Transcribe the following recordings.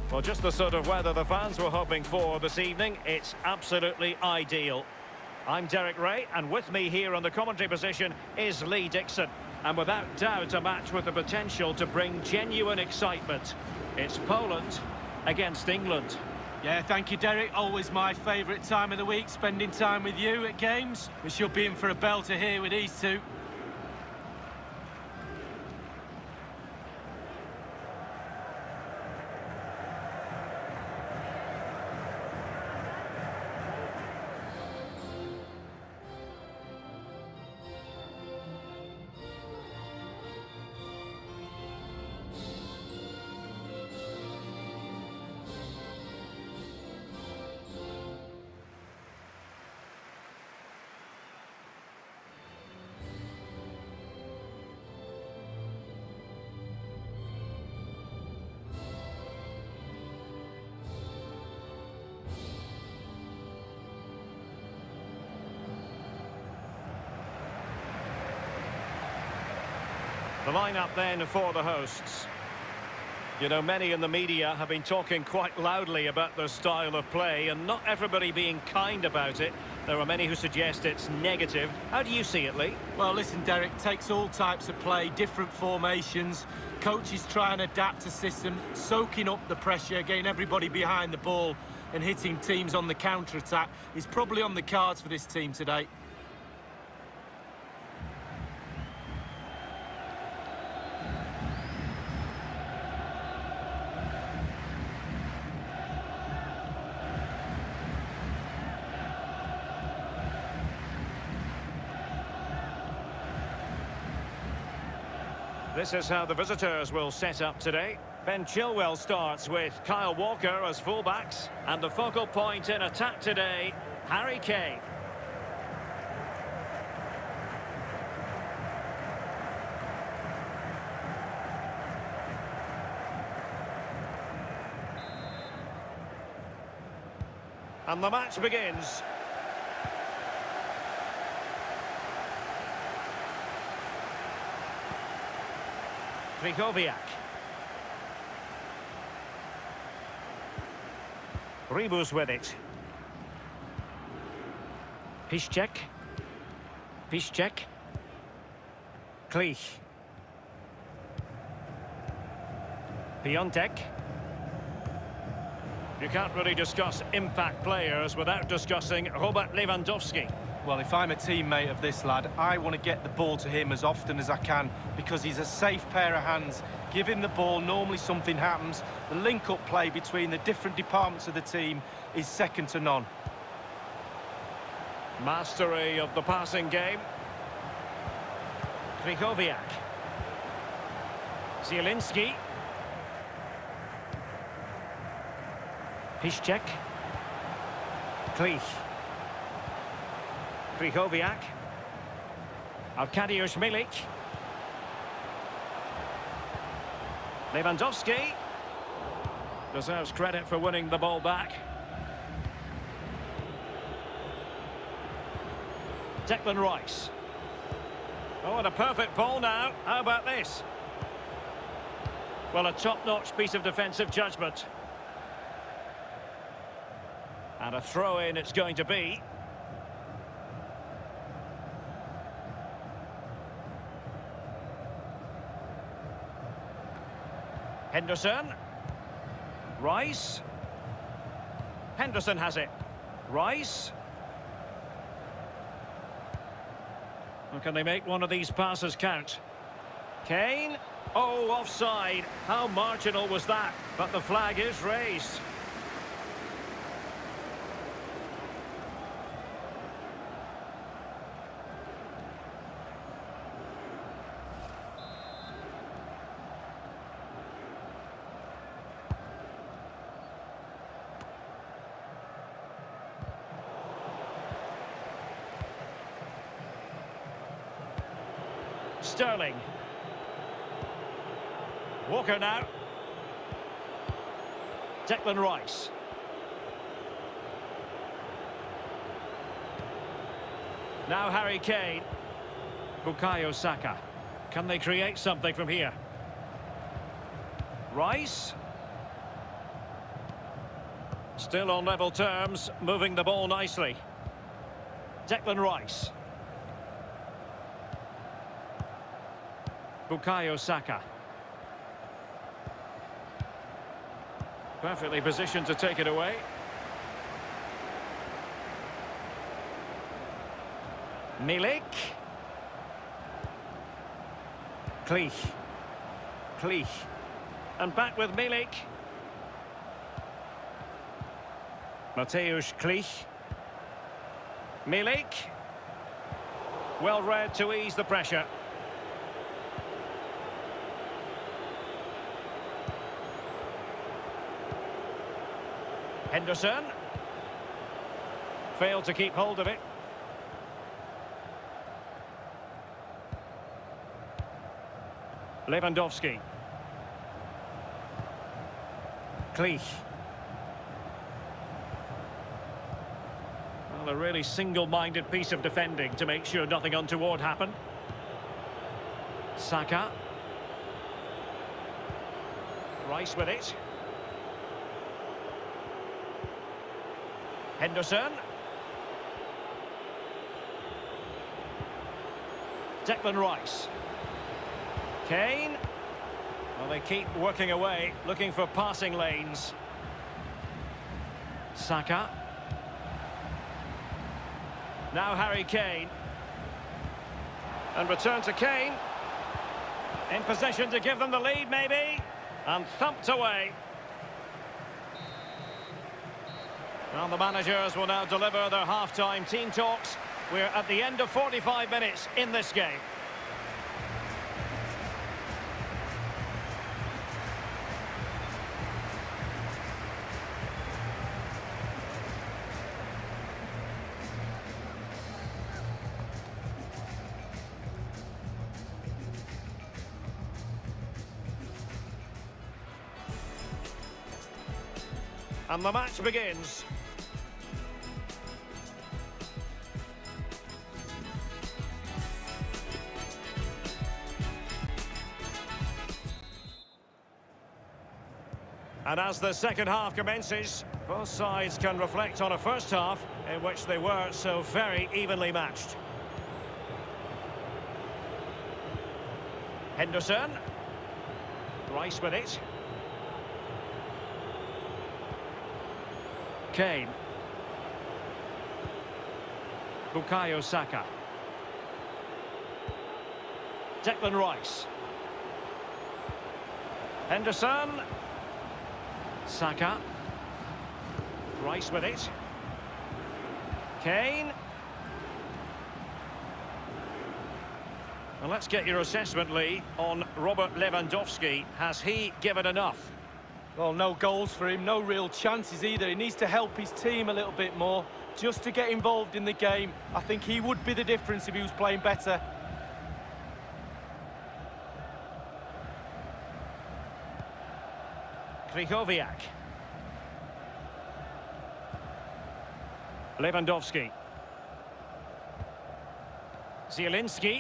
Well, just the sort of weather the fans were hoping for this evening. It's absolutely ideal. I'm Derek Ray, and with me here on the commentary position is Lee Dixon. And without doubt, a match with the potential to bring genuine excitement. It's Poland against England. Yeah, thank you, Derek. Always my favourite time of the week, spending time with you at games. We should be in for a belter here with these two. The lineup then for the hosts. You know, many in the media have been talking quite loudly about their style of play, and not everybody being kind about it. There are many who suggest it's negative. How do you see it, Lee? Well, listen, Derek, takes all types of play, different formations. Coaches try and adapt a system, soaking up the pressure, getting everybody behind the ball and hitting teams on the counter-attack is probably on the cards for this team today. This is how the visitors will set up today. Ben Chilwell starts with Kyle Walker as fullbacks. And the focal point in attack today, Harry Kane. And the match begins. Krychowiak. Ribus with it. Piszczek. Piszczek. Klich. Piontek. You can't really discuss impact players without discussing Robert Lewandowski. Well, if I'm a teammate of this lad, I want to get the ball to him as often as I can because he's a safe pair of hands. Give him the ball, normally something happens. The link-up play between the different departments of the team is second to none. Mastery of the passing game. Krychowiak. Zielinski. Piszczek. Klich. Krychowiak. Arkadiusz Milik. Lewandowski. Deserves credit for winning the ball back. Declan Rice. Oh, and a perfect ball now. How about this? Well, a top-notch piece of defensive judgment. And a throw-in it's going to be. Henderson. Rice. Henderson has it. Rice. Well, can they make one of these passes count? Kane. Oh, offside. How marginal was that? But the flag is raised. Sterling. Walker now. Declan Rice. Now Harry Kane. Bukayo Saka. Can they create something from here? Rice. Still on level terms, moving the ball nicely. Declan Rice. Bukayo Saka. Perfectly positioned to take it away. Milik. Klich. Klich. And back with Milik. Mateusz Klich. Milik. Well read to ease the pressure. Henderson. Failed to keep hold of it. Lewandowski. Klich. Well, a really single-minded piece of defending to make sure nothing untoward happened. Saka. Rice with it. Henderson. Declan Rice. Kane. Well, they keep working away, looking for passing lanes. Saka. Now Harry Kane. And return to Kane. In possession to give them the lead, maybe. And thumped away. Well, the managers will now deliver their half-time team talks. We're at the end of 45 minutes in this game. And the match begins. And as the second half commences, both sides can reflect on a first half in which they were so very evenly matched. Henderson. Rice with it. Kane. Bukayo Saka. Declan Rice. Henderson. Saka. Rice with it. Kane. Well, let's get your assessment, Lee, on Robert Lewandowski. Has he given enough? Well, no goals for him, no real chances either. He needs to help his team a little bit more, just to get involved in the game. I think he would be the difference if he was playing better. Krychowiak. Lewandowski. Zielinski.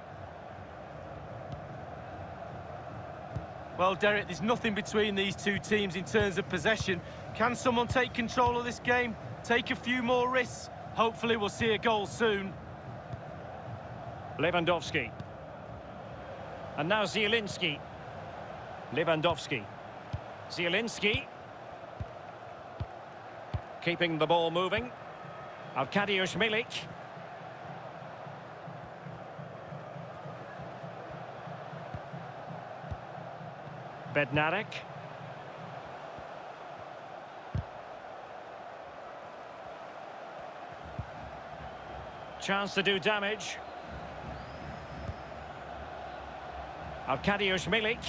Well, Derek, there's nothing between these two teams in terms of possession. Can someone take control of this game? Take a few more risks? Hopefully we'll see a goal soon. Lewandowski. And now Zielinski. Lewandowski. Zielinski. Keeping the ball moving. Arkadiusz Milik. Bednarek. Chance to do damage. Arkadiusz Milik.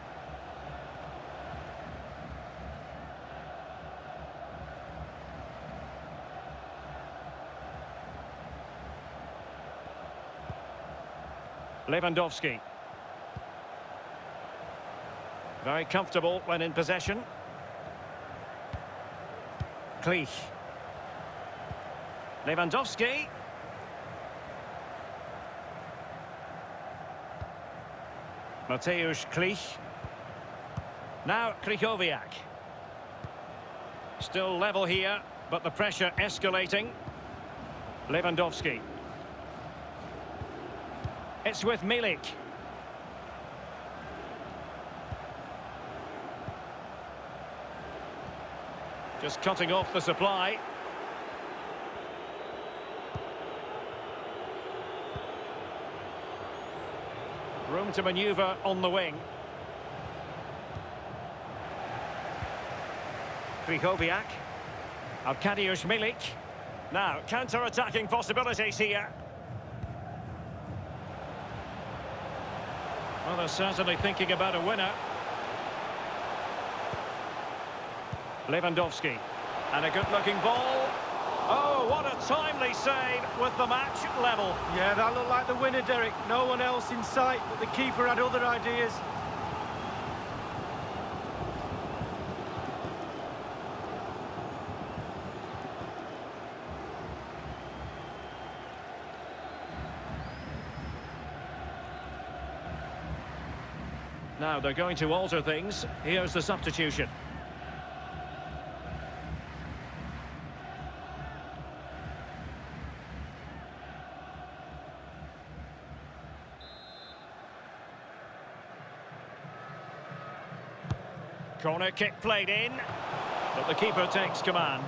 Lewandowski. Very comfortable when in possession. Klich. Lewandowski. Mateusz Klich. Now Krychowiak. Still level here, but the pressure escalating. Lewandowski. It's with Milik. Just cutting off the supply. Room to manoeuvre on the wing. Krychowiak. Arkadiusz Milik. Now, counter-attacking possibilities here. Well, they're certainly thinking about a winner. Lewandowski. And a good-looking ball. Oh, what a timely save with the match level. Yeah, that looked like the winner, Derek. No one else in sight, but the keeper had other ideas. Now they're going to alter things. Here's the substitution. Corner kick played in, but the keeper takes command.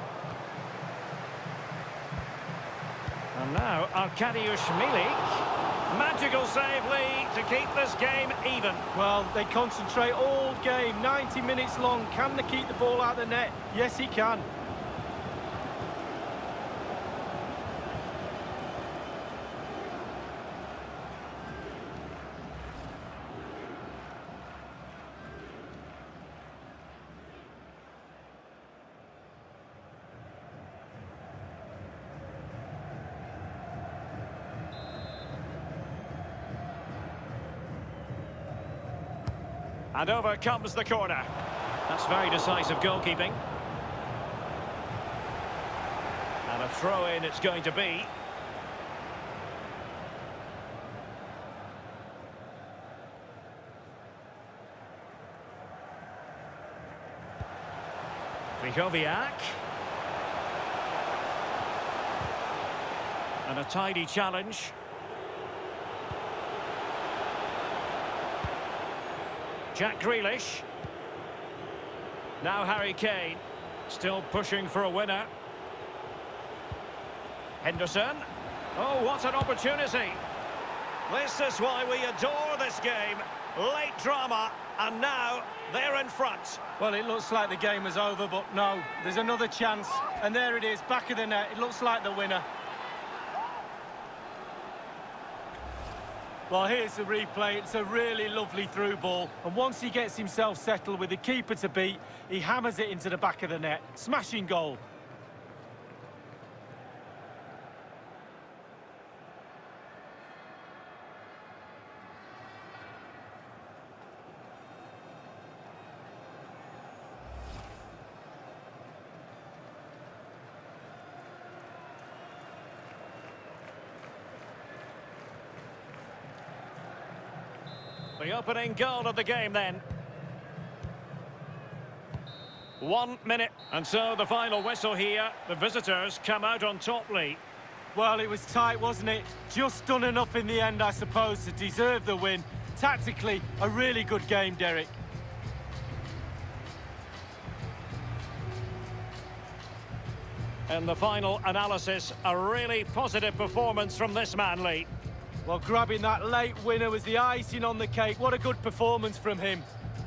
And now Arkadiusz Milik. Magical save, Lee, to keep this game even. Well, they concentrate all game, 90 minutes long. Can they keep the ball out of the net? Yes, he can. And over comes the corner. That's very decisive goalkeeping. And a throw-in it's going to be. Krychowiak. And a tidy challenge. Jack Grealish. Now Harry Kane. Still pushing for a winner. Henderson. Oh, what an opportunity. This is why we adore this game. Late drama, and now they're in front. Well, it looks like the game is over, but no, there's another chance. And there it is, back of the net. It looks like the winner. Well, here's the replay. It's a really lovely through ball. And once he gets himself settled with the keeper to beat, he hammers it into the back of the net. Smashing goal. The opening goal of the game then. 1 minute. And so the final whistle here. The visitors come out on top, Lee. Well, it was tight, wasn't it? Just done enough in the end, I suppose, to deserve the win. Tactically, a really good game, Derek. In the final analysis, a really positive performance from this man, Lee. Well, grabbing that late winner was the icing on the cake. What a good performance from him.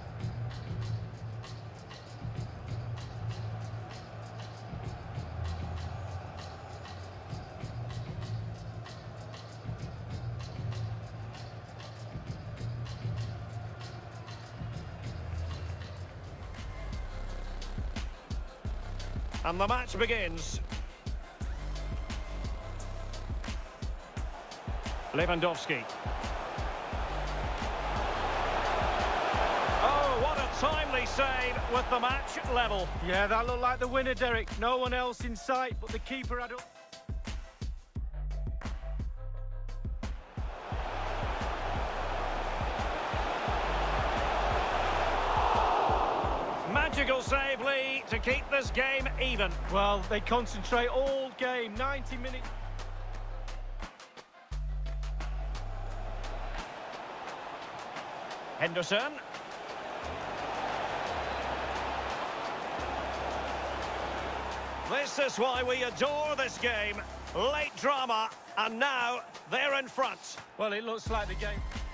And the match begins. Lewandowski. Oh, what a timely save with the match level. Yeah, that looked like the winner, Derek. No one else in sight, but the keeper had up. Magical save, Lee, to keep this game even. Well, they concentrate all game, 90 minutes. Henderson. This is why we adore this game. Late drama, and now they're in front. Well, it looks like the game...